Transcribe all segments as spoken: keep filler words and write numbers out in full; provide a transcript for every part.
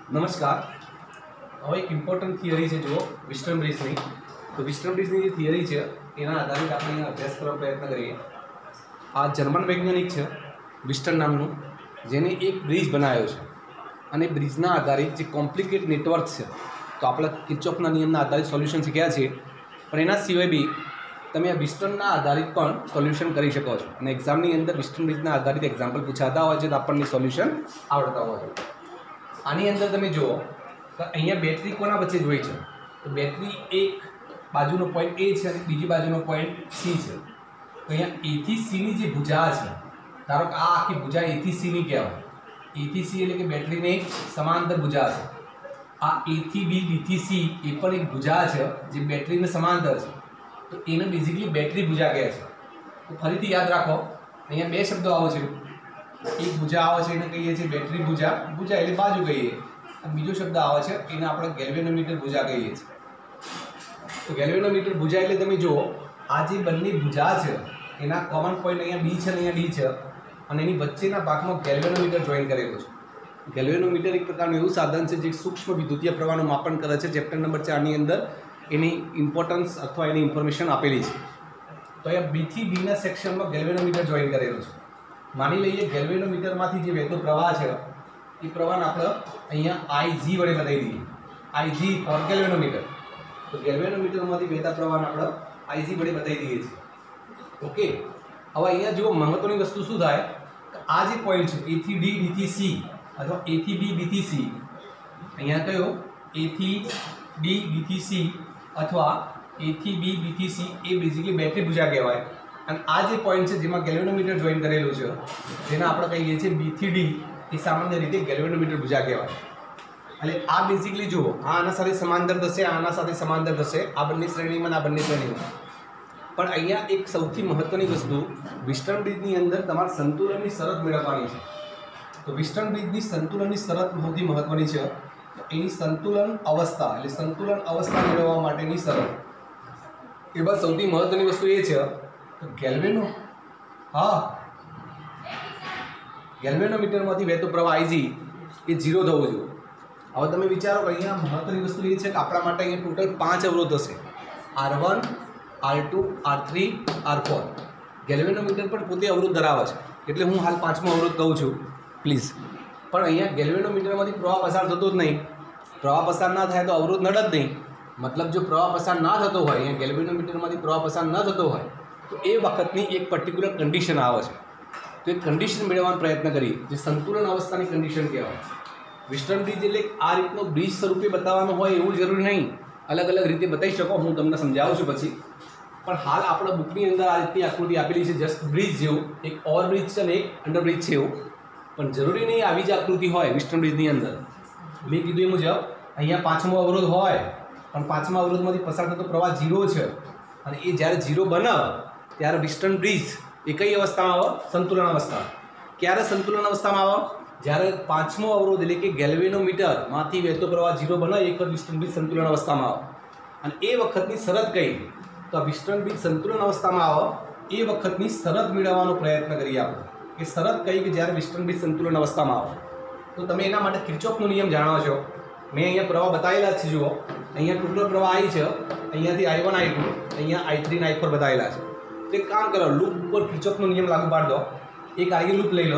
નમસ્કાર. હવે એક ઇમ્પોર્ટન્ટ થિયરી છે જુઓ વિસ્ટર્ન બ્રિજની. તો વિસ્ટર્ન બ્રિજની જે થિયરી છે એના આધારિત આપણે અહીંયા અભ્યાસ કરવા પ્રયત્ન કરીએ. આ જર્મન વૈજ્ઞાનિક છે વિસ્ટર્ન નામનું, જેને એક બ્રિજ બનાવ્યો છે અને બ્રિજના આધારિત જે કોમ્પ્લિકેટ નેટવર્ક છે તો આપણે કિર્ચોફના નિયમના આધારિત સોલ્યુશન શીખ્યા છીએ, પણ એના સિવાય બી તમે આ વિસ્ટર્નના આધારિત પણ સોલ્યુશન કરી શકો છો. અને એક્ઝામની અંદર વિસ્ટર્ન બ્રિજના આધારિત એક્ઝામ્પલ પૂછાતા હોય છે તો આપણને સોલ્યુશન આવડતા હોય છે. આની અંદર તમે જુઓ તો અહીંયા બેટરી કોના વચ્ચે જ હોય છે? તો બેટરી એક બાજુનો પોઈન્ટ એ છે અને બીજી બાજુનો પોઈન્ટ સી છે. તો અહીંયા એથી સીની જે ભુજા છે, ધારો કે આ આખી ભુજા એથી સીની કહેવાય. એથી સી એટલે કે બેટરીની સમાંતર ભુજા છે. આ એથી બી બીથી સી એ પણ એક ભુજા છે જે બેટરીને સમાંતર છે. તો એને બેઝિકલી બેટરી ભુજા કહે છે. તો ફરીથી યાદ રાખો, અહીંયા બે શબ્દો આવે છે. એક ભુજા આવે છે એને કહીએ છીએ બેટરી ભુજા, ભુજા એટલે બાજુ કહીએ. અને બીજો શબ્દ આવે છે એને આપણે ગેલ્વેનોમીટર ભુજા કહીએ છીએ. તો ગેલ્વેનોમીટર ભુજા એટલે તમે જુઓ આ જે બંને ભુજા છે એના કોમન પોઈન્ટ અહીંયા બી છે અને અહીંયા ડી છે, અને એની વચ્ચેના ભાગમાં ગેલ્વેનોમીટર જોઈન કરેલું છે. ગેલ્વેનોમીટર એક પ્રકારનું એવું સાધન છે જે સૂક્ષ્મ વિદ્યુતીય પ્રવાહનું માપન કરે છે. ચેપ્ટર નંબર ચારની અંદર એની ઇમ્પોર્ટન્સ અથવા એની ઇન્ફોર્મેશન આપેલી છે. તો અહીંયા બીથી ડીના સેક્શનમાં ગેલ્વેનોમીટર જોઈન કરેલું છે. માની લઈએ ગેલ્વેનોમીટરમાંથી જે વહેતો પ્રવાહ છે એ પ્રવાહને આપણે અહીંયા આઈ જી વડે બતાવી દઈએ. I G for galvanometer. તો ગેલ્વેનોમીટરમાંથી વહેતા પ્રવાહને આપણે આઈ જી વડે બતાવી દઈએ છીએ. ઓકે, હવે અહીંયા જુઓ મહત્વની વસ્તુ શું થાય કે આ જે પોઈન્ટ છે એથી ડી ડીથી સી અથવા એથી બી બીથી સી, અહીંયા કયો એથી ડી બીથી સી અથવા એથી બી બીથી સી એ બેઝિકલી બેટરી ભુજા કહેવાય. અને આ જે પોઈન્ટ છે જેમાં ગેલ્વેનોમીટર જોઈન કરેલું છે જેને આપણે કહીએ છીએ બીથી ડી, એ સામાન્ય રીતે ગેલ્વેનોમીટર ભુજા કહેવાય. એટલે આ બેઝિકલી જુઓ આ આના સાથે સમાંતર થશે, આના સાથે સમાંતર થશે, આ બંને શ્રેણીમાં આ બંને શ્રેણીમાં. પણ અહીંયા એક સૌથી મહત્વની વસ્તુ વિસ્ટર્ન બ્રિજની અંદર તમારે સંતુલનની શરત મેળવવાની છે. તો વિસ્ટર્ન બ્રિજની સંતુલનની શરત સૌથી મહત્વની છે. એની સંતુલન અવસ્થા એટલે સંતુલન અવસ્થા મેળવવા માટેની શરત. એમાં સૌથી મહત્વની વસ્તુ એ છે તો ગેલ્વેનો હા ગેલ્વેનોમીટરમાંથી વહેતો પ્રવાહ આઈજી એ ઝીરો થવો જોઈએ. હવે તમે વિચારો કે અહીંયા મહત્વની વસ્તુ એ છે કે આપણા માટે અહીંયા ટોટલ પાંચ અવરોધ હશે: R one, R two, R three, R four. Galvanometer પણ પોતે અવરોધ ધરાવે છે, એટલે હું હાલ પાંચમો અવરોધ કહું છું પ્લીઝ. પણ અહીંયા ગેલ્વેનોમીટરમાંથી પ્રવાહ પસાર થતો જ નહીં. પ્રવાહ પસાર ના થાય તો અવરોધ નડે જ નહીં. મતલબ જો પ્રવાહ પસાર ના થતો હોય, અહીંયા ગેલ્વેનોમીટરમાંથી પ્રવાહ પસાર ન થતો હોય તો એ વખતની એક પર્ટિક્યુલર કન્ડિશન આવે છે. તો એ કન્ડિશન મેળવવાનો પ્રયત્ન કરીએ જે સંતુલન અવસ્થાની કન્ડિશન કહેવાય. વિસ્ટર્ન બ્રિજ એટલે આ રીતનો બ્રિજ સ્વરૂપે બતાવવાનો હોય એવું જરૂરી નહીં, અલગ અલગ રીતે બતાવી શકો, હું તમને સમજાવું છું પછી. પણ હાલ આપણા બુકની અંદર આ રીતની આકૃતિ આપેલી છે જસ્ટ બ્રિજ જેવું, એક ઓવરબ્રિજ છે અને એક અંડરબ્રિજ છે એવું. પણ જરૂરી નહીં આવી જ આકૃતિ હોય વિસ્ટર્ન બ્રિજની અંદર. મેં કીધું એ મુજબ અહીંયા પાંચમો અવરોધ હોય પણ પાંચમા અવરોધમાંથી પસાર થતો પ્રવાહ ઝીરો છે, અને એ જ્યારે ઝીરો બને ત્યારે વિસ્ટર્ન બ્રિજ એ કઈ અવસ્થામાં આવે? સંતુલન અવસ્થા. ક્યારે સંતુલન અવસ્થામાં આવે? જ્યારે પાંચમો અવરોધ એટલે કે ગેલ્વેનોમીટરમાંથી વહેતો પ્રવાહ ઝીરો બને એક વખત વિસ્ટર્ન બ્રિજ સંતુલન અવસ્થામાં આવે. અને એ વખતની શરત કઈ? તો આ વિસ્ટર્ન બ્રિજ સંતુલન અવસ્થામાં આવે એ વખતની શરત મેળવવાનો પ્રયત્ન કરીએ આપણે. એ શરત કઈ કે જ્યારે વિસ્ટર્ન બ્રિજ સંતુલન અવસ્થામાં આવે. તો તમે એના માટે કિર્ચોફનો નિયમ જાણો છો. મેં અહીંયા પ્રવાહ બતાવેલા છે જુઓ, અહીંયા ટોટલ પ્રવાહ આઈ છે, અહીંયાથી આઈ વન, આઈ ટુ, અહીંયા આઈ થ્રી ને આઈ ફોર બતાવેલા છે. તો એક કામ કરો, લૂપ ઉપર કિર્ચોફનો નિયમ લાગુ પાડી દો. એક આઈ લૂપ લઈ લો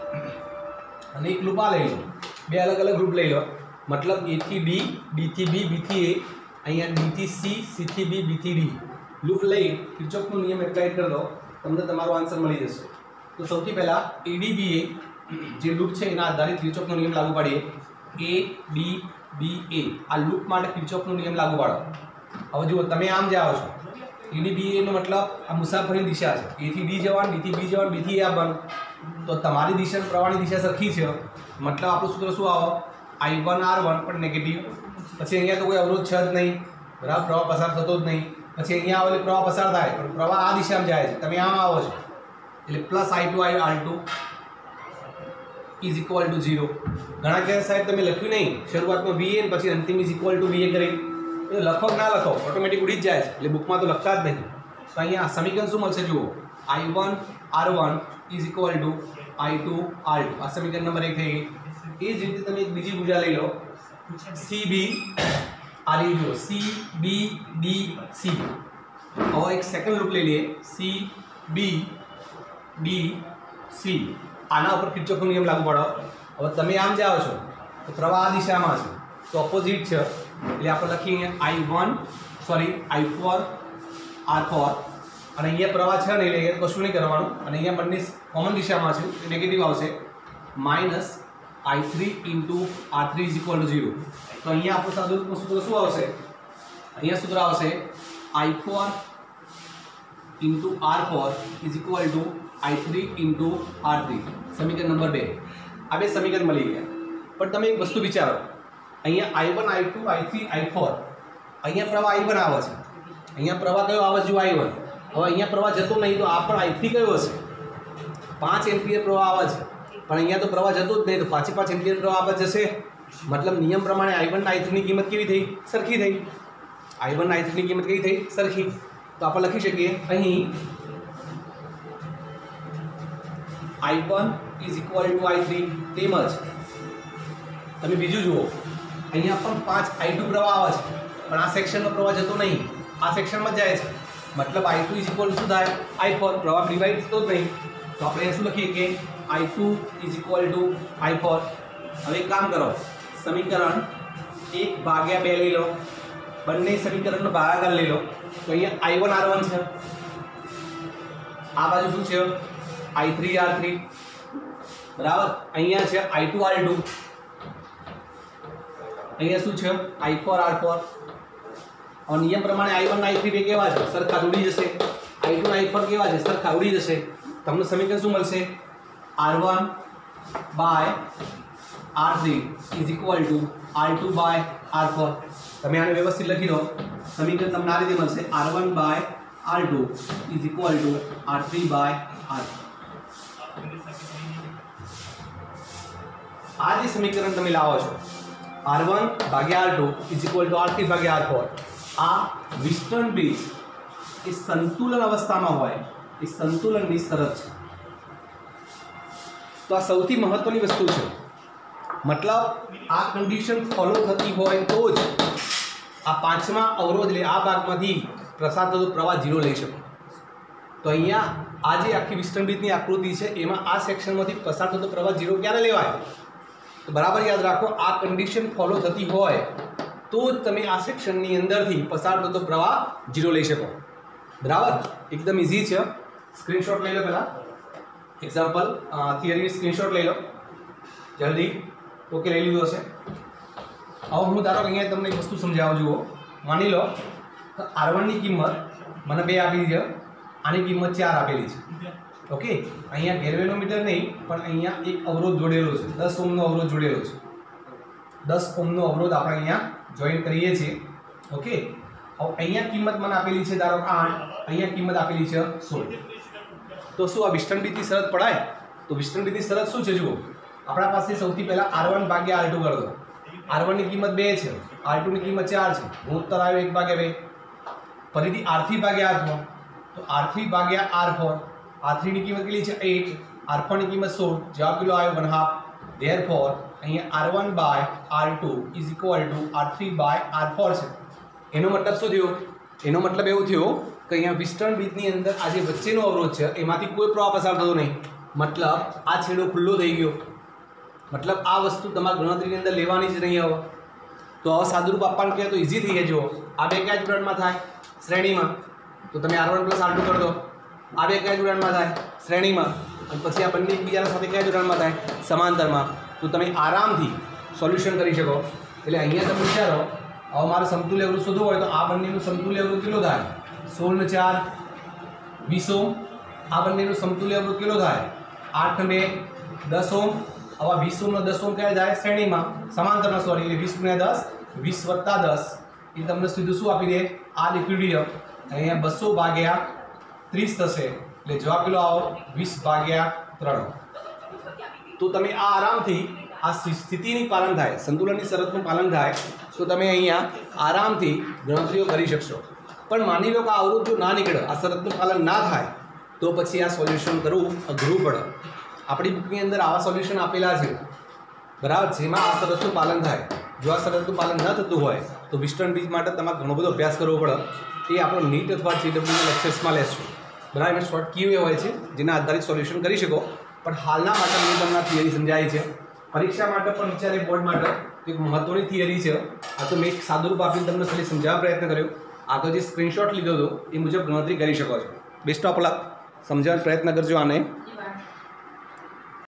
અને એક લૂપ આ લઈ લો. બે અલગ અલગ લૂપ લઈ લો. મતલબ એથી ડી, ડીથી બી, બીથી એ, અહીંયા ડીથી સી, સીથી બી, બીથી ડી લૂપ લઈ કિર્ચોફનો નિયમ એપ્લાય કરી દો, તમને તમારો આન્સર મળી જશે. તો સૌથી પહેલાં એ ડી બી એ જે લૂપ છે એના આધારિત કિર્ચોફનો નિયમ લાગુ પાડીએ. એ ડી બી એ આ લૂપ માટે કિર્ચોફનો નિયમ લાગુ પાડો. હવે જુઓ તમે આમ જાઓ છો, એ ડી બી એનો મતલબ આ મુસાફરીની દિશા છે. એથી ડી જવાનું, ડીથી બી જવાનું, બીથી એ આવવાનું. તો તમારી દિશા પ્રવાહની દિશા સરખી છે, મતલબ આપણું સૂત્ર શું આવે? આઈ વન આર વન પણ નેગેટિવ. પછી અહીંયા તો કોઈ અવરોધ છે જ નહીં, બરાબર, પ્રવાહ પસાર થતો જ નહીં. પછી અહીંયા આવે એટલે પ્રવાહ પસાર થાય પણ પ્રવાહ આ દિશામાં જાય છે, તમે આમ આવો છો એટલે plus I two I R two is equal to zero. ઘણા કે સાહેબ તમે લખ્યું નહીં, શરૂઆતમાં વી એ પછી અંતિમ is equal to V A કરી, એ લખો કે ના લખો ઓટોમેટિક ઉડી જ જાય છે, એટલે બુકમાં તો લખતા જ નહીં. તો અહીંયા સમીકરણ શું મળશે જુઓ, I one R one is equal to I two R two. આ સમીકરણ નંબર એક થઈ ગઈ. એ જ રીતે તમે એક બીજી ભુજા લઈ લો, સી બી આ રીતે જુઓ સી બી ડી સી. હવે એક સેકન્ડ લૂપ લઈ લઈએ સી બી ડી સી. આના ઉપર કિર્ચોફનો નિયમ લાગુ પાડો. હવે તમે આમ જાઓ છો તો પ્રવાહ આ દિશામાં છે તો ઓપોઝિટ છે એટલે આપણે લખીએ I one sorry I four R four અને અહીંયા પ્રવાહ છે ને એટલે કશું નહીં કરવાનું અને અહીંયા બંને કોમન દિશામાં છે એટલે નેગેટિવ આવશે minus I three into R three is equal to zero. તો અહીંયા આપણું સાદું સૂત્ર શું આવશે? અહીંયા સૂત્ર આવશે I four into R four is equal to I three into R three. સમીકરણ નંબર બે. આ બે સમીકરણ મળી ગયા. પણ તમે એક વસ્તુ વિચારો, અહીંયા I one I two I three I four અહીંયા પ્રવાહ આઈ વન આવે છે, અહીંયા પ્રવાહ કયો આવે છે? જો આઈ વન. હવે અહીંયા પ્રવાહ જતો નહીં તો આ પણ આઈ થ્રી કયો હશે? પાંચ એમ્પિયર પ્રવાહ આવે છે પણ અહીંયા તો પ્રવાહ જતો જ નહીં તો પાછી પાંચ એમ્પિયર પ્રવાહ આવે જશે. મતલબ નિયમ પ્રમાણે આઈ વન આઈ થ્રીની કિંમત કેવી થઈ? સરખી થઈ. આઈ વન આઈ થ્રીની કિંમત કેવી થઈ? સરખી. તો આપણે લખી શકીએ અહીં I one is equal to I three. તેમજ તમે બીજું જુઓ, અહીંયા પણ પાંચ આઈ ટુ પ્રવાહ આવે છે પણ આ સેક્શનનો પ્રવાહ જતો નહીં, આ સેક્શનમાં જાય છે. મતલબ I two is equal to શું થાય? આઈ ફોર. પ્રવાહ ડિવાઈડ થતો જ નહીં તો આપણે શું લખીએ કે I two is equal to I four. હવે એક કામ કરો, સમીકરણ એક ભાગ્યા બે લઈ લો, બંને સમીકરણનો ભાગાકાર લઈ લો. તો અહીંયા આઈ વન આર વન છે, આ બાજુ શું છે? આઈ થ્રી આર થ્રી બરાબર. અહીંયા છે આઈ ટુ આર ટુ, અહીંયા શું છે? I four R four. और नियम प्रमाणे आई वन आई थ्री બે કેવા છે? સરખા ઉડી જશે. आई टू आई फोर કેવા છે? સરખા ઉડી જશે. તમને સમીકરણ શું મળશે? R one by R three is equal to R two by R four. તમે આને વ્યવસ્થિત લખી દો, સમીકરણ તમને આ રીતે મળશે R one by R two is equal to R three by R four. આ જે સમીકરણ તમે લાવો છો આર વન ભાગ્યા R two is equal to R three ભાગ્યા આર ફોર, આ વિસ્ટર્ન બ્રિજ એ સંતુલન અવસ્થામાં હોય એ સંતુલનની શરત છે. તો આ સૌથી મહત્વની વસ્તુ છે. મતલબ આ કન્ડિશન ફોલો થતી હોય તો જ આ પાંચમા અવરોધ એટલે આ ભાગમાંથી પ્રસાર થતો પ્રવાહ ઝીરો લઈ શકો. તો અહીંયા આ જે આખી વિસ્ટર્ન બ્રિજની આકૃતિ છે એમાં આ સેક્શનમાંથી પસાર થતો પ્રવાહ ઝીરો ક્યારે લેવાય? તો બરાબર યાદ રાખો, આ કન્ડિશન ફોલો થતી હોય તો જ તમે આ સેક્શનની અંદરથી પસાર થતો પ્રવાહ ઝીરો લઈ શકો. બરાબર, એકદમ ઇઝી છે. સ્ક્રીનશોટ લઈ લો પહેલાં, એક્ઝામ્પલ થિયરીની સ્ક્રીનશોટ લઈ લો જલ્દી. ઓકે, લઈ લીધું હશે. હવે હું ધારો કે અહીંયા તમને એક વસ્તુ સમજાવું. જુઓ, માની લો કે આર વનની કિંમત મને બે આપેલી છે, આની કિંમત ચાર આપેલી છે. ઓકે, અહીંયા ગેલ્વેનોમીટર નહીં પણ અહીંયા એક અવરોધ જોડેલો છે, દસ ઓમનો અવરોધ જોડેલો છે. દસ ઓમનો અવરોધ આપણે અહીંયા જોઈન કરીએ છીએ. ઓકે, હવે અહીંયા કિંમત મને આપેલી છે ધારો આઠ, અહીંયા કિંમત આપેલી છે સોળ. તો શું આ વિસ્ટર્ન બ્રિજની શરત પડાય? તો વિસ્ટર્ન બ્રિજની શરત શું છે? જુઓ, આપણા પાસે સૌથી પહેલાં આર વન ભાગ્યા આર ટુ કરી દો. આર વનની કિંમત બે છે, આર ટુની કિંમત ચાર છે, ગુણોત્તર આવ્યો એક ભાગ્યા બે. ફરીથી આર થ્રી ભાગ્યા આર ફોર, તો આર થ્રી ભાગ્યા આર ફોર. આર થ્રીની કિંમત કેટલી છે? એટ. આર ફોરની કિંમત સોળ, જવાબ કેટલો આવ્યો? One half. ધેર ફોર અહીંયા R one by R two is equal to R three by R four છે. એનો મતલબ શું થયો? એનો મતલબ એવું થયો કે અહીંયા વિસ્ટર્ન બ્રિજની અંદર આ જે વચ્ચેનો અવરોધ છે એમાંથી કોઈ પ્રવાહ પસાર થતો નહીં. મતલબ આ છેડો ખુલ્લો થઈ ગયો. મતલબ આ વસ્તુ તમારી ગણતરીની અંદર લેવાની જ નહીં. હવે તો હવે સાદુરૂપ આપવાનું કહે તો ઇઝી થઈ જાય. જુઓ, આ બે કયા જોડાણમાં થાય? શ્રેણીમાં. તો તમે R one plus R two કરી દો. આ બે કયા જોડાણમાં થાય? શ્રેણીમાં. અને પછી આ બંને એકબીજાના સાથે કયા જોડાણમાં થાય? સમાંતરમાં. તો તમે આરામથી સોલ્યુશન કરી શકો. એટલે અહીંયા તમે વિચારો, હવે મારે સમતુલ્ય અવરોધ શોધવું હોય તો આ બંનેનું સમતુલ્ય અવરોધ કેટલો થાય? સોળ ને ચાર વીસ ઓમ. આ બંનેનું સમતુલ્ય અવરોધ કેટલો થાય? આઠ ને બે દસ ઓમ. હવે વીસ ઓમ ને દસ ઓમ ક્યાં જાય? શ્રેણીમાં, સમાંતરમાં સોરી. એટલે વીસ ગુણ્યા દસ, વીસ વત્તા દસ એ તમને સીધું શું આપી દે? આ લિક્વિડિયમ. અહીંયા બસો ભાગ્યા ત્રીસ થશે એટલે જવાબ કેટલો આવો? વીસ ભાગ્યા ત્રણ. તો તમે આ આરામથી આ સ્થિતિની પાલન થાય, સંતુલનની શરતનું પાલન થાય તો તમે અહીંયા આરામથી ગણતરીઓ કરી શકશો. પણ માની લો કે આ અવરોધ જો ના નીકળે, આ શરતનું પાલન ના થાય તો પછી આ સોલ્યુશન કરવું અઘરું પડે. આપણી બુકની અંદર આવા સોલ્યુશન આપેલા છે બરાબર, જેમાં આ શરતનું પાલન થાય. જો આ શરતનું પાલન ન થતું હોય તો વિસ્ટર્ન બ્રિજ માટે તમારે ઘણો બધો અભ્યાસ કરવો પડે. એ આપણો નીટ અથવા જેડબલ્યુના લેક્ચર્સમાં લેશું. બરાબર, એમાં શોર્ટ ક્યુ હોય છે જેના આધારિત સોલ્યુશન કરી શકો. પણ હાલના માટે મેં તમને થિયરી સમજાવી છે. પરીક્ષા માટે પણ વિચારે બોર્ડ માટે એક મહત્વની થિયરી છે. આ તો મેં એક સાદુરૂપ આપીને તમને ખાલી સમજાવવા પ્રયત્ન કર્યો. આગળ જે સ્ક્રીનશોટ લીધો હતો એ મુજબ ગણતરી કરી શકો છો. Best of luck. સમજાવવાનો પ્રયત્ન કરજો આને.